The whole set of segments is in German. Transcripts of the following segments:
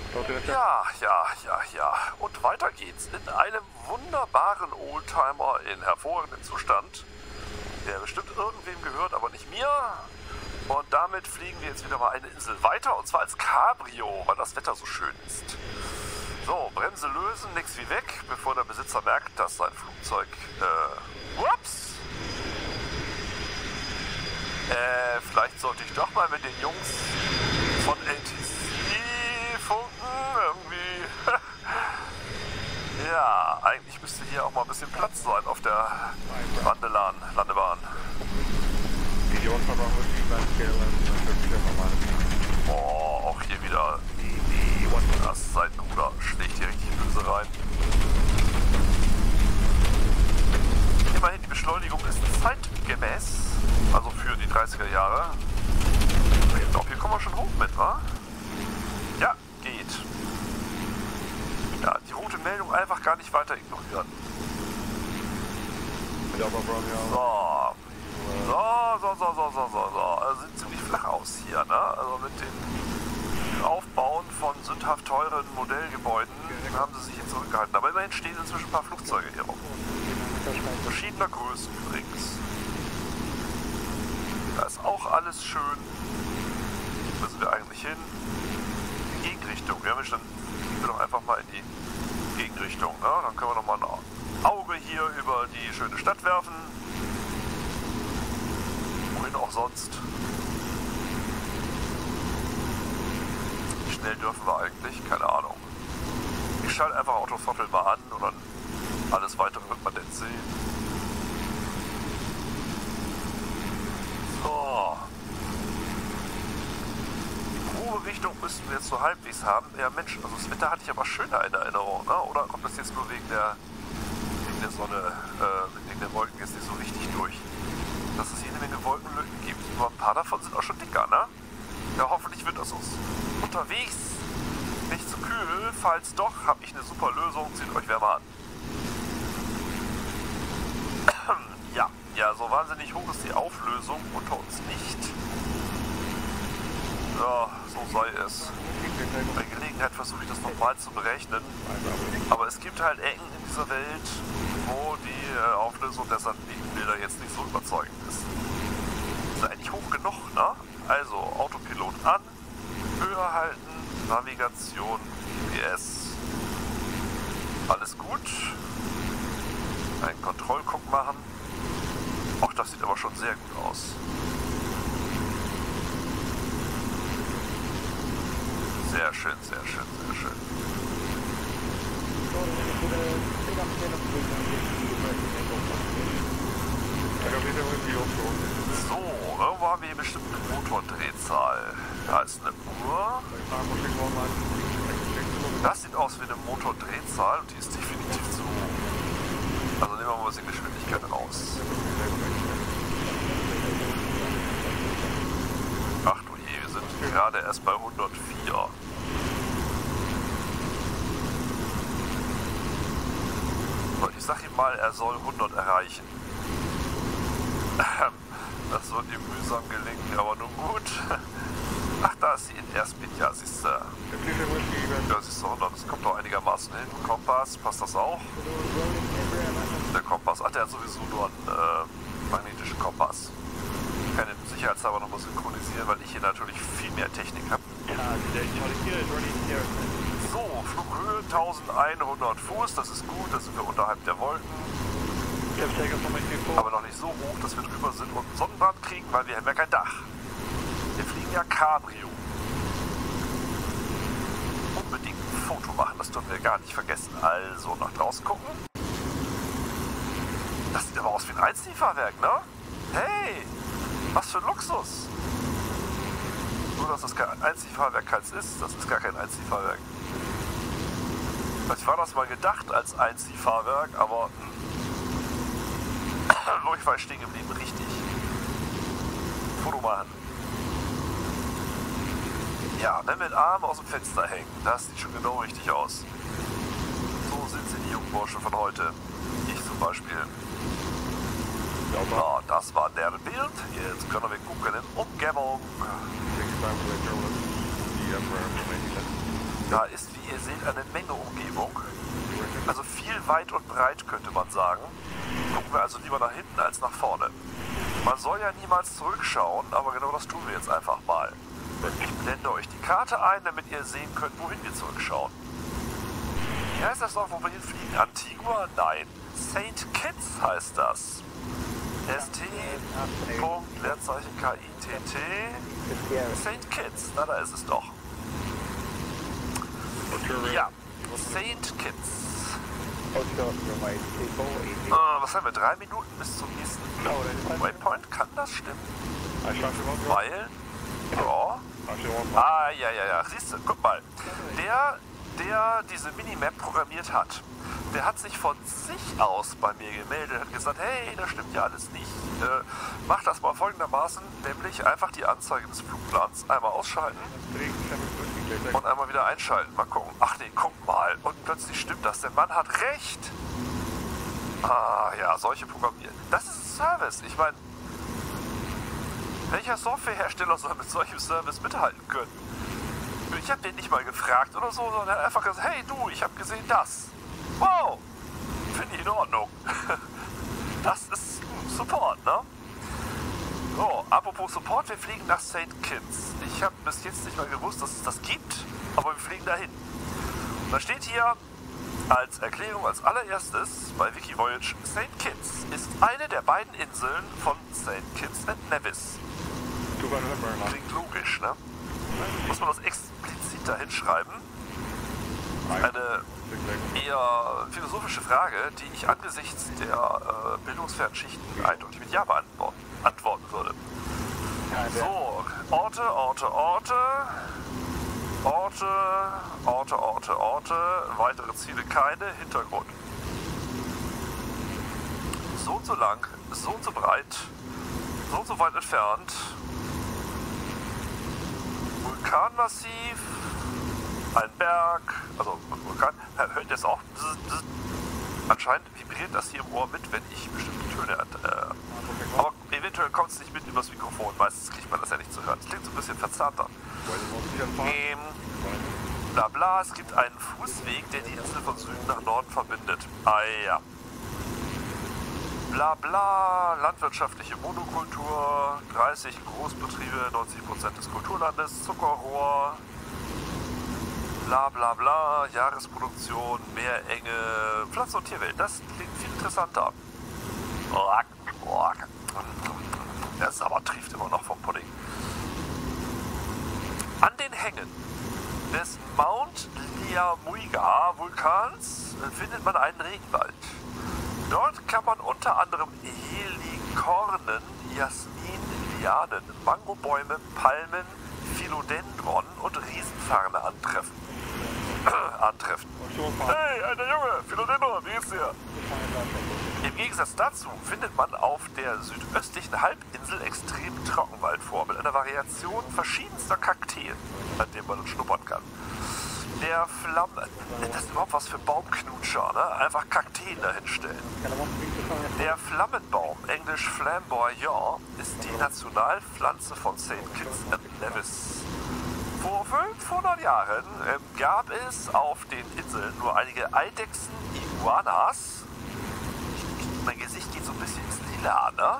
Ja. Und weiter geht's in einem wunderbaren Oldtimer in hervorragendem Zustand, der bestimmt irgendwem gehört, aber nicht mir. Und damit fliegen wir jetzt wieder mal eine Insel weiter, und zwar als Cabrio, weil das Wetter so schön ist. So, Bremse lösen, nichts wie weg, bevor der Besitzer merkt, dass sein Flugzeug, ups! Vielleicht sollte ich doch mal mit den Jungs von LTC funken, irgendwie. Ja, eigentlich müsste hier auch mal ein bisschen Platz sein auf der Landebahn. Oh, auch hier wieder das Seitenruder schlägt hier richtig böse rein. Immerhin, die Beschleunigung ist zeitgemäß, also für die 30er Jahre. Ich glaube, hier kommen wir schon hoch mit, wa? Ja, geht. Ja, die rote Meldung einfach gar nicht weiter ignorieren. So. Also sieht ziemlich flach aus hier, ne? Also mit den Aufbauen von sündhaft teuren Modellgebäuden haben sie sich hier zurückgehalten. Aber immerhin stehen inzwischen ein paar Flugzeuge hier rum. Verschiedener Größen übrigens. Da ist auch alles schön. Wo sind wir eigentlich hin? Die Gegenrichtung. Ja, Mensch, dann gehen wir doch einfach mal in die Gegenrichtung. Ne? Dann können wir noch mal ein Auge hier über die schöne Stadt werfen. Wohin auch sonst. Wie schnell dürfen wir eigentlich? Keine Ahnung. Ich schalte einfach Autothrottle mal an und dann alles weitere wird man dann sehen. So. Die Ruherichtung müssten wir jetzt so halbwegs haben. Ja Mensch, also das Wetter hatte ich aber schöner in Erinnerung, ne? Oder kommt das jetzt nur wegen der Sonne, wegen der Wolken jetzt nicht so richtig durch? Dass es jede Menge Wolkenlücken gibt. Nur ein paar davon sind auch schon dicker, ne? Ja, hoffentlich wird das uns unterwegs nicht zu kühl. Falls doch, habe ich eine super Lösung. Zieht euch wärmer an. Ja, so wahnsinnig hoch ist die Auflösung unter uns nicht. Ja, so sei es. Bei Gelegenheit versuche ich das nochmal zu berechnen. Aber es gibt halt Ecken in dieser Welt, wo die Auflösung der Satellitenbilder jetzt nicht so überzeugend ist. Ist eigentlich hoch genug, ne? Also Autopilot an, höher halten, Navigation, GPS. Alles gut. Einen Kontrollguck machen. Auch das sieht aber schon sehr gut aus. Sehr schön. So, irgendwo haben wir hier bestimmt eine Motordrehzahl. Da ist eine Uhr. Das sieht aus wie eine Motordrehzahl und die ist definitiv zu hoch. Also nehmen wir mal ein bisschen Geschwindigkeit raus. Ach du je, wir sind gerade erst bei 104. Und ich sag ihm mal, er soll 100 erreichen. Das wird ihm mühsam gelingen, aber nun gut. Ach, da ist die In-Air-Speed, ja, siehst du. Ja, siehst du, 100, das kommt doch einigermaßen hin. Kompass, passt das auch? Der Kompass, ach, der hat sowieso nur einen magnetischen Kompass. Ich kann ihn sicherheitshalber nochmal synchronisieren, weil ich hier natürlich viel mehr Technik habe. So, Flughöhe 1100 Fuß, das ist gut, da sind wir unterhalb der Wolken. Aber noch nicht so hoch, dass wir drüber sind und einen Sonnenbrand kriegen, weil wir haben ja kein Dach. Wir fliegen ja Cabrio. Unbedingt ein Foto machen, das dürfen wir gar nicht vergessen. Also nach draußen gucken. Das sieht aber aus wie ein Einziehfahrwerk, ne? Hey, was für ein Luxus. Nur, dass das kein Einziehfahrwerk keins ist, das ist gar kein Einziehfahrwerk. Vielleicht war das mal gedacht als Einziehfahrwerk, aber ich war stehen geblieben, richtig. Foto machen. Ja, wenn mit Armen aus dem Fenster hängen, das sieht schon genau richtig aus. So sind sie, die jungen Burschen von heute. Ich zum Beispiel. Ja, das war der Bild. Jetzt können wir gucken in Umgebung. Da ist, wie ihr seht, eine Menge Umgebung. Also viel weit und breit, könnte man sagen. Gucken wir also lieber nach hinten als nach vorne. Man soll ja niemals zurückschauen, aber genau das tun wir jetzt einfach mal. Ich blende euch die Karte ein, damit ihr sehen könnt, wohin wir zurückschauen. Wie heißt das noch, wo wir hinfliegen? Antigua? Nein. St. Kitts heißt das. St. Leerzeichen K-I-T-T. St. Kitts. Na, da ist es doch. Ja, St. Kitts. Was haben wir? 3 Minuten bis zum nächsten Waypoint? Kann das stimmen? Weil... Ja. Siehst du, guck mal. Der diese Minimap programmiert hat, der hat sich von sich aus bei mir gemeldet und hat gesagt, hey, das stimmt ja alles nicht. Mach das mal folgendermaßen, nämlich einfach die Anzeige des Flugplans einmal ausschalten und einmal wieder einschalten. Mal gucken. Ach nee, guck mal. Und plötzlich stimmt das. Der Mann hat recht. Ah ja, solche Programmieren. Das ist ein Service. Ich meine, welcher Softwarehersteller soll mit solchem Service mithalten können? Ich habe den nicht mal gefragt oder so, sondern er hat einfach gesagt, hey du, ich habe gesehen das. Wow, finde ich in Ordnung. Das ist Support, ne? So, apropos Support, wir fliegen nach St. Kitts. Ich habe bis jetzt nicht mal gewusst, dass es das gibt, aber wir fliegen dahin. Und da steht hier als Erklärung als allererstes bei Wikivoyage, St. Kitts ist eine der beiden Inseln von St. Kitts and Nevis. Klingt logisch, ne? Muss man das explizit dahin schreiben? Eine eher philosophische Frage, die ich angesichts der bildungsfernen Schichten eindeutig mit Ja beantworten würde. So, Orte, weitere Ziele keine, Hintergrund. So und so lang, so und so breit, so und so weit entfernt. Vulkanmassiv, ein Berg, also Vulkan, hört ihr es auch? Anscheinend vibriert das hier im Ohr mit, wenn ich bestimmte Töne aber eventuell kommt es nicht mit übers Mikrofon, meistens kriegt man das ja nicht zu hören. Es klingt so ein bisschen verzerrter. Bla bla, es gibt einen Fußweg, der die Insel von Süden nach Norden verbindet. Ah ja. Bla bla, landwirtschaftliche Monokultur, 30 Großbetriebe, 90% des Kulturlandes, Zuckerrohr, bla bla bla, Jahresproduktion, Meerenge, Pflanzen- und Tierwelt. Das klingt viel interessanter. Der Sabber trieft immer noch vom Pudding. An den Hängen des Mount Liamuiga Vulkans findet man einen Regenwald. Dort kann man unter anderem Helikornen, Jasmin, Lianen, Mangobäume, Palmen, Philodendron und Riesenfarne antreffen. Hey, alter Junge, Philodendron, wie geht's dir? Im Gegensatz dazu findet man auf der südöstlichen Halbinsel extremen Trockenwald vor, mit einer Variation verschiedenster Kakteen, an dem man schnuppern kann. Der das ist überhaupt was für Baumknutscher, ne? Einfach Kakteen dahinstellen. Der Flammenbaum, englisch Flamboyant, ist die Nationalpflanze von St. Kitts and Nevis. Vor 500 Jahren gab es auf den Inseln nur einige Eidechsen, Iguanas. Mein Gesicht geht so ein bisschen ins Lila, ne?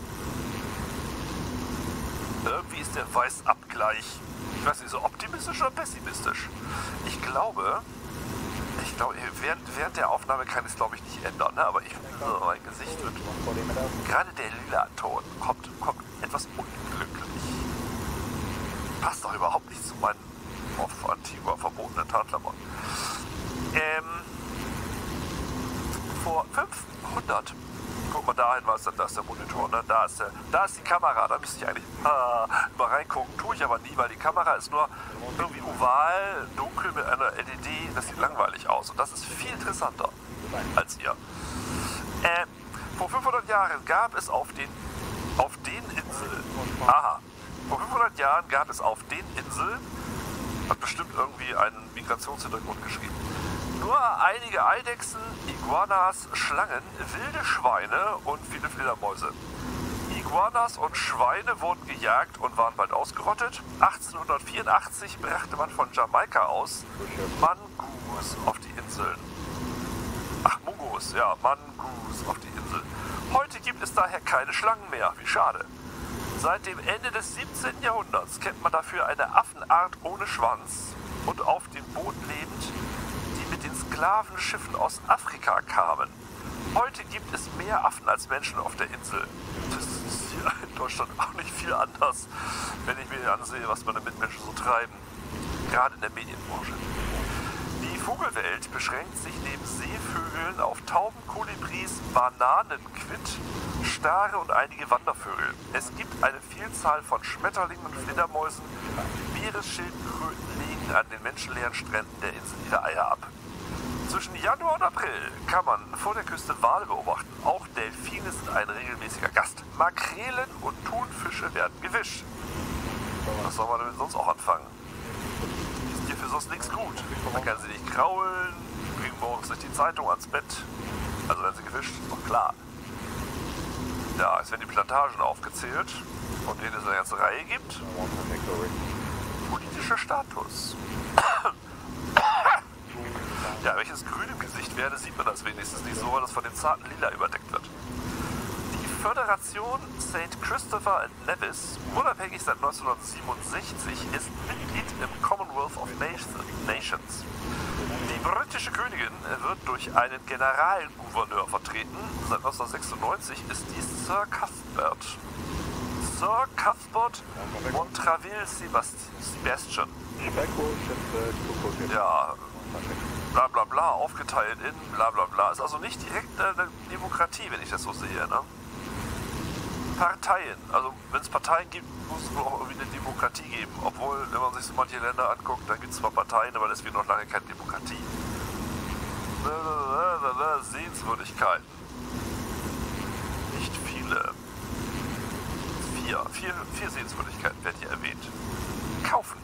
Irgendwie ist der Weißabgleich, ich weiß nicht, so optimistisch oder pessimistisch. Ich glaube, während der Aufnahme kann ich es, glaube ich, nicht ändern, ne? Aber mein Gesicht wird, gerade der Lila-Ton kommt etwas unglücklich. Passt doch überhaupt nicht zu meinen auf Antigua verbotenen Tarnklamotten. Vor 500, guck mal dahin, da ist der Monitor, ne? Da ist die Kamera, da müsste ich eigentlich mal reingucken, tue ich aber nie, weil die Kamera ist nur irgendwie oval, dunkel mit einer LED, das sieht langweilig aus und das ist viel interessanter als ihr. Vor 500 Jahren gab es auf den Inseln, vor 500 Jahren gab es auf den Inseln, hat bestimmt irgendwie einen Migrationshintergrund geschrieben, nur einige Eidechsen, Iguanas, Schlangen, wilde Schweine und viele Fledermäuse. Iguanas und Schweine wurden gejagt und waren bald ausgerottet. 1884 brachte man von Jamaika aus Mangus auf die Inseln. Ach, Mungos, ja, Mangus auf die Insel. Heute gibt es daher keine Schlangen mehr, wie schade. Seit dem Ende des 17. Jahrhunderts kennt man dafür eine Affenart ohne Schwanz und auf dem Boot lebend, die mit den Sklavenschiffen aus Afrika kamen. Heute gibt es mehr Affen als Menschen auf der Insel. Das ist hier in Deutschland auch nicht viel anders, wenn ich mir ansehe, was meine Mitmenschen so treiben. Gerade in der Medienbranche. Die Vogelwelt beschränkt sich neben Seevögeln auf Tauben, Kolibris, Bananenquitt, Stare und einige Wandervögel. Es gibt eine Vielzahl von Schmetterlingen und Fledermäusen. Meeresschildkröten legen an den menschenleeren Stränden der Insel ihre Eier ab. Zwischen Januar und April kann man vor der Küste Wale beobachten. Auch Delfine sind ein regelmäßiger Gast. Makrelen und Thunfische werden gefischt. Was soll man damit sonst auch anfangen? Die sind hier für sonst nichts gut. Man kann sie nicht kraulen, bringen morgens nicht die Zeitung ans Bett. Also werden sie gefischt, ist doch klar. Ja, es werden die Plantagen aufgezählt, von denen es eine ganze Reihe gibt. Politischer Status. Ja, welches grün im Gesicht werde, sieht man das wenigstens nicht so, weil das von dem zarten Lila überdeckt wird. Die Föderation St. Christopher and Nevis, unabhängig seit 1967, ist Mitglied im Commonwealth of Nations. Die britische Königin wird durch einen Generalgouverneur vertreten. Seit 1996 ist dies Sir Cuthbert. Sir Cuthbert Montraville Sebastian. Ja, bla bla bla, aufgeteilt in bla bla bla. Ist also nicht direkt eine Demokratie, wenn ich das so sehe, ne? Parteien. Also wenn es Parteien gibt, muss es wohl auch irgendwie eine Demokratie geben. Obwohl, wenn man sich so manche Länder anguckt, dann gibt es zwar Parteien, aber deswegen noch lange keine Demokratie. Sehenswürdigkeiten. Nicht viele. Vier Sehenswürdigkeiten werden hier erwähnt. Kaufen.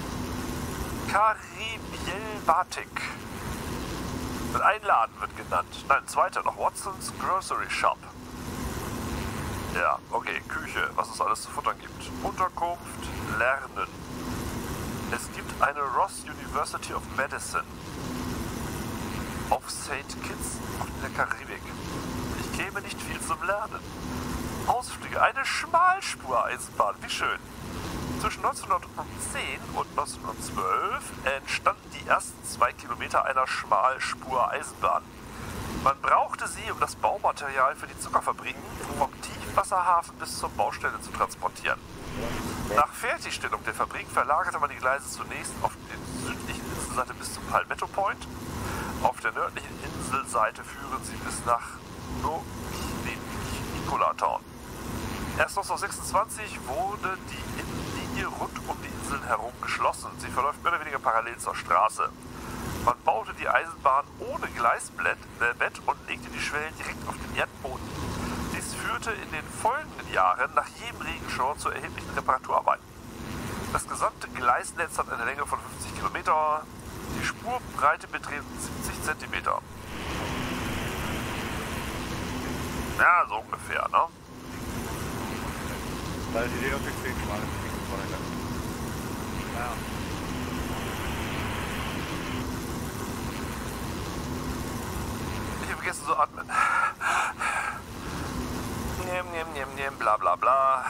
Caribiel Batik. Mit einem Laden wird genannt. Nein, zweiter noch. Watson's Grocery Shop. Ja, okay, Küche, was es alles zu futtern gibt. Unterkunft, Lernen. Es gibt eine Ross University of Medicine auf St. Kitts in der Karibik. Ich käme nicht viel zum Lernen. Ausflüge, eine Schmalspureisenbahn, wie schön. Zwischen 1910 und 1912 entstanden die ersten 2 Kilometer einer Schmalspureisenbahn. Man brauchte sie, um das Baumaterial für die Zuckerfabriken vom Tiefwasserhafen bis zur Baustelle zu transportieren. Nach Fertigstellung der Fabrik verlagerte man die Gleise zunächst auf der südlichen Inselseite bis zum Palmetto Point. Auf der nördlichen Inselseite führen sie bis nach Nicolatown. Erst 1926 wurde die Innenlinie rund um die Inseln herum geschlossen. Sie verläuft mehr oder weniger parallel zur Straße. Man baute die Eisenbahn ohne Gleisbett und legte die Schwellen direkt auf den Erdboden. Dies führte in den folgenden Jahren nach jedem Regenschauer zu erheblichen Reparaturarbeiten. Das gesamte Gleisnetz hat eine Länge von 50 Kilometer. Die Spurbreite beträgt 70 Zentimeter. Ja, so ungefähr, ne? Ich habe vergessen zu atmen. Bla bla bla.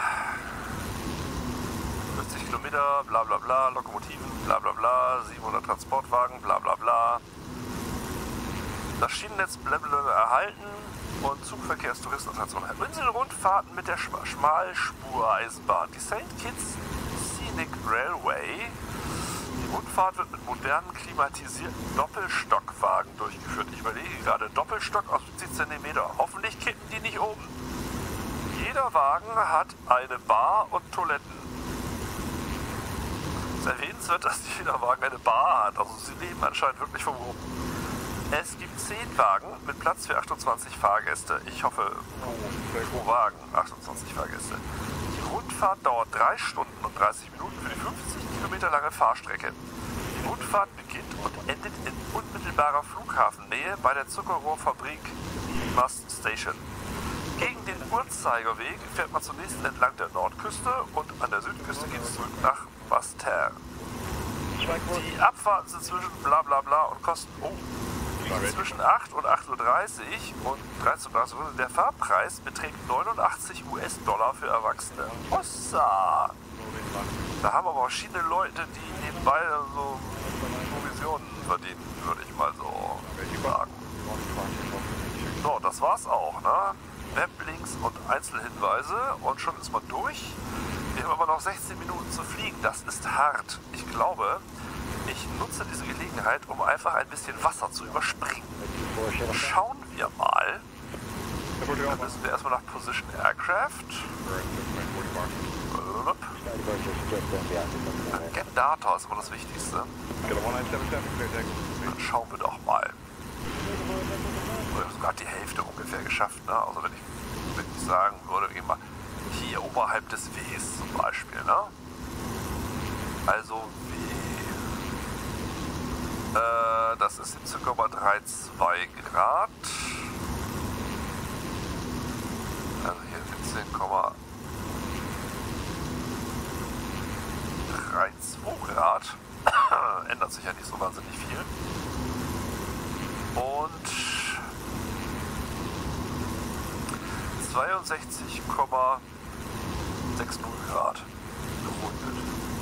50 Kilometer, bla bla bla, Lokomotiven, bla bla bla, 700 Transportwagen, bla bla bla. Das Schienennetz bleibt erhalten und Zugverkehrstouristenattraktionen. Inselrundfahrten mit der Schmalspureisenbahn. Die St. Kitts Scenic Railway. Die Rundfahrt wird mit modernen, klimatisierten Doppelstockwagen durchgeführt. Ich überlege gerade, Doppelstock aus 50 cm. Hoffentlich kippen die nicht um. Jeder Wagen hat eine Bar und Toiletten. Es ist erwähnenswert, dass jeder Wagen eine Bar hat. Also sie leben anscheinend wirklich vom Oben. Es gibt 10 Wagen mit Platz für 28 Fahrgäste. Ich hoffe, pro Wagen 28 Fahrgäste. Die Rundfahrt dauert 3 Stunden und 30 Minuten für die 50 Kilometer lange Fahrstrecke. Die Rundfahrt beginnt und endet in unmittelbarer Flughafennähe bei der Zuckerrohrfabrik Must Station. Gegen den Uhrzeigerweg fährt man zunächst entlang der Nordküste und an der Südküste geht es zurück nach Basse-Terre. Die Abfahrten sind zwischen bla bla bla und kosten zwischen 8 und 8:30 Uhr und 13:30 Uhr. Der Fahrpreis beträgt 89 US-Dollar für Erwachsene. Hossa! Da haben aber verschiedene Leute, die nebenbei so Provisionen verdienen, würde ich mal so sagen. So, das war's auch, ne? Weblinks und Einzelhinweise und schon ist man durch. Wir haben aber noch 16 Minuten zu fliegen. Das ist hart. Ich glaube, ich nutze diese Gelegenheit, um einfach ein bisschen Wasser zu überspringen. Schauen wir mal. Dann müssen wir erstmal nach Position Aircraft. Get Data ist immer das Wichtigste. Dann schauen wir doch mal. Wir haben sogar die Hälfte ungefähr geschafft, ne? Also wenn ich sagen würde, wir gehen mal hier oberhalb des Ws zum Beispiel, ne? Also W. Das ist 17,32 Grad. Also hier 17,32 Grad. Ändert sich ja nicht so wahnsinnig viel. Und 62,60 Grad gerundet.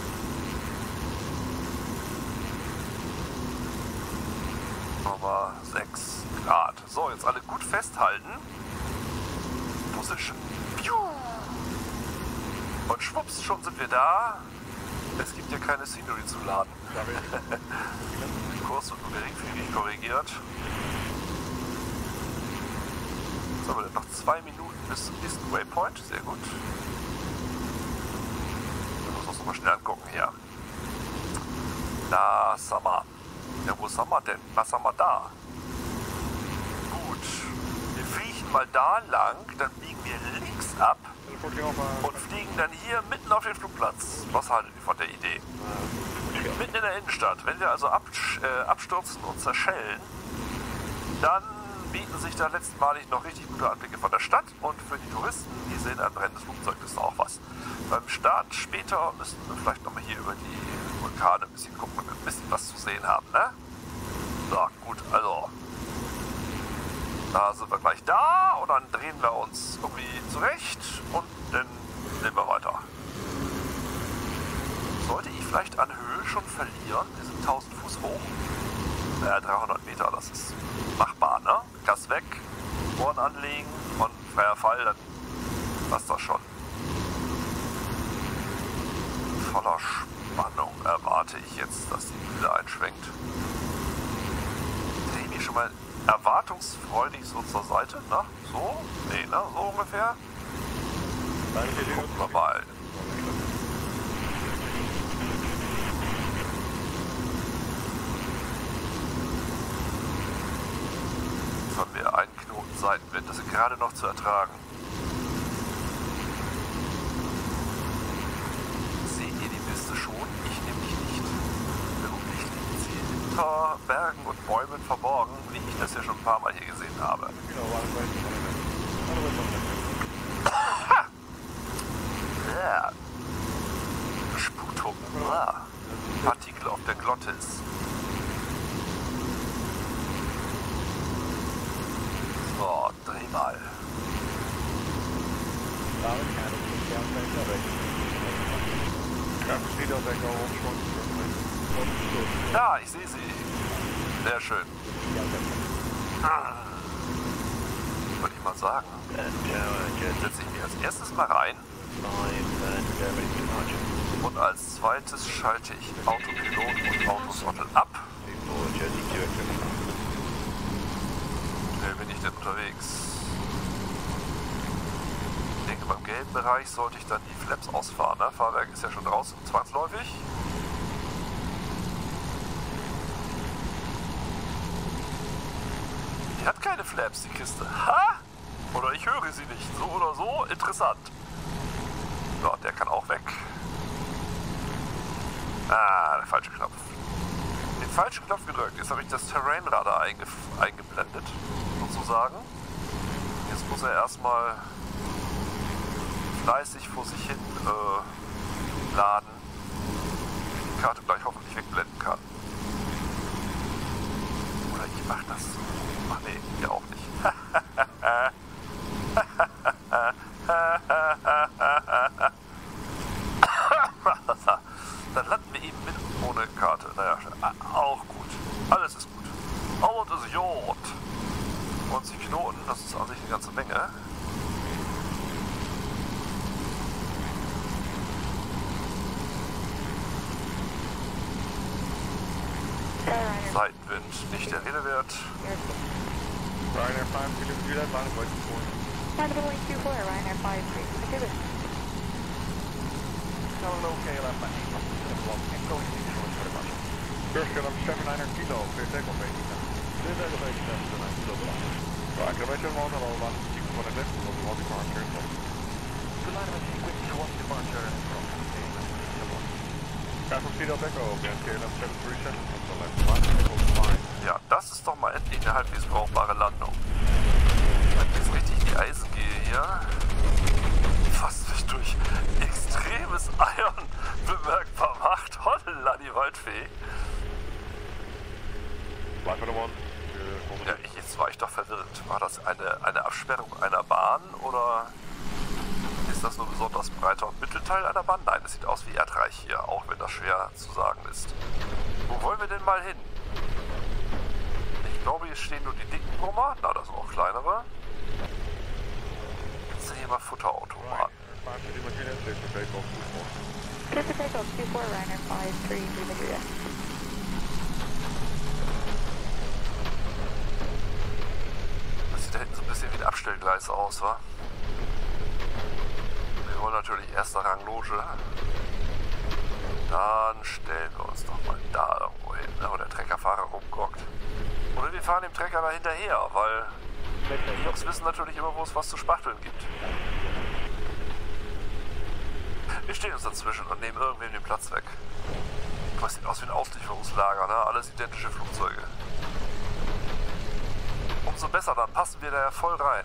Nummer 6 Grad. So, jetzt alle gut festhalten. Position. Und schwupps, schon sind wir da. Es gibt ja keine Scenery zu laden. Der Kurs wird nur geringfügig korrigiert. Jetzt haben wir noch 2 Minuten bis zum nächsten Waypoint. Sehr gut. Wir müssen uns noch mal schnell angucken hier. Na, Summer. Ja, wo sind wir denn? Was haben wir da? Gut. Wir fliegen mal da lang, dann biegen wir links ab und fliegen dann hier mitten auf den Flugplatz. Was haltet ihr von der Idee? Mitten in der Innenstadt. Wenn wir also abstürzen und zerschellen, dann bieten sich da letztmalig noch richtig gute Anblicke von der Stadt und für die Touristen, die sehen ein brennendes Flugzeug, ist auch was. Beim Start später müssen wir vielleicht nochmal hier über die Vulkane ein bisschen gucken, damit wir ein bisschen was zu sehen haben, ne? So, gut, also da sind wir gleich da und dann drehen wir uns irgendwie zurecht und dann nehmen wir weiter. Sollte ich vielleicht an Höhe schon verlieren? Wir sind 1000 Fuß hoch. 300 Meter, das ist machbar, ne? Gas weg, Ohren anlegen und freier Fall, dann passt das schon. Voller Spannung erwarte ich jetzt, dass die Mühle einschwenkt. Drehe mich schon mal erwartungsfreudig so zur Seite, ne? So? Nee, ne? So ungefähr. Gucken wir mal. Jetzt haben wir einen Knoten Seitenwind, das ist gerade noch zu ertragen. Seht ihr die Piste schon? Ich nämlich nicht. Beruflich liegt sie hinter Bergen und Bäumen verborgen, wie ich das ja schon ein paar Mal hier gesehen habe. Ja. Sputum. Ah. Partikel auf der Glottis. So, dreh mal. Ja, ich sehe sie. Sehr schön. Würde ich mal sagen. Setze ich mir als erstes mal rein. Und als zweites schalte ich Autopilot und Autothrottle ab. Schnell bin ich denn unterwegs? Ich denke, beim gelben Bereich sollte ich dann die Flaps ausfahren. Ne? Fahrwerk ist ja schon draußen, zwangsläufig. Die hat keine Flaps, die Kiste. Ha? Oder ich höre sie nicht. So oder so, interessant. So, der kann auch weg. Ah, der falsche Knopf. Den falschen Knopf gedrückt. Jetzt habe ich das Terrain-Radar eingeblendet, sozusagen. Jetzt muss er erstmal fleißig vor sich hin laden, die Karte gleich hoffentlich wegblenden kann. Oder ich mach das so. Ach nee, ihr auch nicht. Dann landen wir eben mit ohne Karte. Naja, auch gut. Alles ist gut. Alles ist Jod. Und die Knoten, das ist an sich eine ganze Menge. Seitenwind, nicht der Rede wert. Ryanair 5, can you do that? Line of flight 4. Line of flight 24, Ryanair 53, forgive it. Hello, KLM 981, and going to the short for the marshal. First KLM 79er kilo, clear takeoff 18. Clear takeoff 18, 79 kilo. So, acclimation mode, hello, line of 6 for the next, we'll be walking on turn 1. The line of 6 with 1 departure from Guy from Seattle Echo, again, KLM 737, on the left, line of echo 5. Ja, das ist doch mal endlich eine halbwegs brauchbare Landung. Wenn ich jetzt richtig in die Eisen gehe hier, fast mich durch extremes Eiern bemerkbar macht. Holla, die Waldfee. Ja, jetzt war ich doch verwirrt. War das eine Absperrung einer Bahn oder ist das nur besonders breiter und Mittelteil einer Bahn? Nein, es sieht aus wie Erdreich hier, auch wenn das schwer zu sagen ist. Wo wollen wir denn mal hin? Ich glaube, hier stehen nur die dicken Brummer. Na, das sind auch kleinere. Jetzt sind hier mal Futterautomaten. Clear for takeoff 24, Ryanair 53, Madrid. Das sieht da hinten so ein bisschen wie ein Abstellgleis aus, wa? Wir wollen natürlich erster Rang Loge. Dann stellen wir uns doch mal da irgendwo hin, wo der Treckerfahrer rumgockt. Oder wir fahren dem Trecker da hinterher, weil die Jungs wissen natürlich immer, wo es was zu spachteln gibt. Wir stehen uns dazwischen und nehmen irgendwem den Platz weg. Das sieht aus wie ein Auslieferungslager, ne? Alles identische Flugzeuge. Umso besser, dann passen wir da ja voll rein.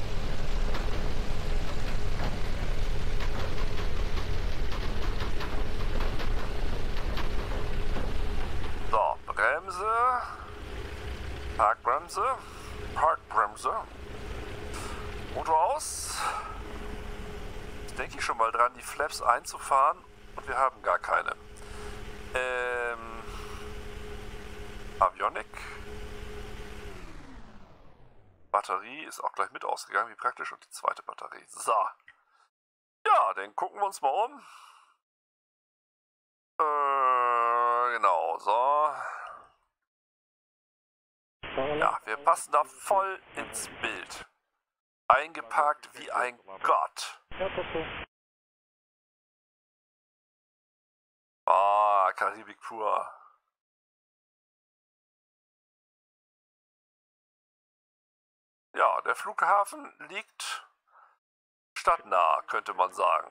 So, Bremse. Parkbremse. Parkbremse. Motor aus. Jetzt denke ich schon mal dran, die Flaps einzufahren und wir haben gar keine. Avionik. Batterie ist auch gleich mit ausgegangen, wie praktisch, und die zweite Batterie. So. Ja, dann gucken wir uns mal um. Genau, so. Ja, wir passen da voll ins Bild. Eingeparkt wie ein Gott. Ah, Karibik pur. Ja, der Flughafen liegt stadtnah, könnte man sagen.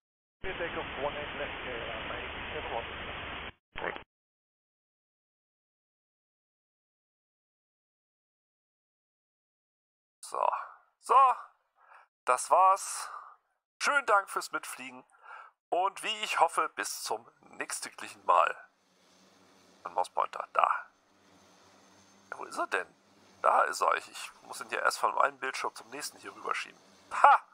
So, das war's. Schönen Dank fürs Mitfliegen und wie ich hoffe, bis zum nächsten Mal. Ein Mauspointer, da. Ja, wo ist er denn? Da ist er. Ich muss ihn ja erst von einem Bildschirm zum nächsten hier rüberschieben. Ha!